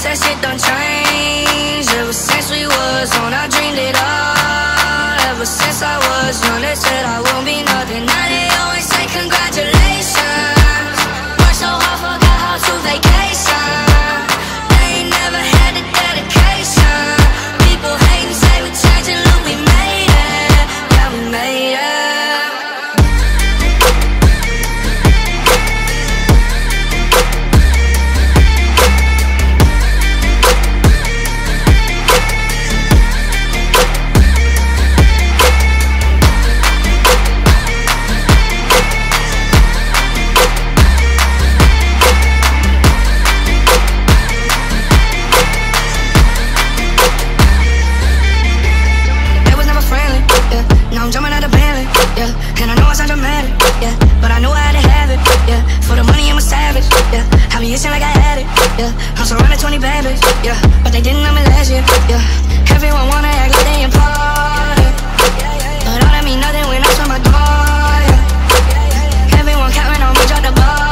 that shit don't change. Ever since we was on, I dreamed it all. Ever since I was young, they said I won't be nothing. Now they always say congratulations. Worked so hard, forgot how to vacation. They ain't never had the dedication. People hate and say we changing, look, we made it. Yeah, we made it. I'm jumping out the Bentley, yeah. And I know I sound dramatic, yeah. But I knew I had to have it, yeah. For the money I'm a savage, yeah. I be itching like I had it, yeah. I'm surrounded 20 bad bitches, yeah. But they didn't know me last year, yeah. Everyone wanna act like they important, but all that mean nothing when I turn my door, yeah. Everyone counting on me, drop the ball.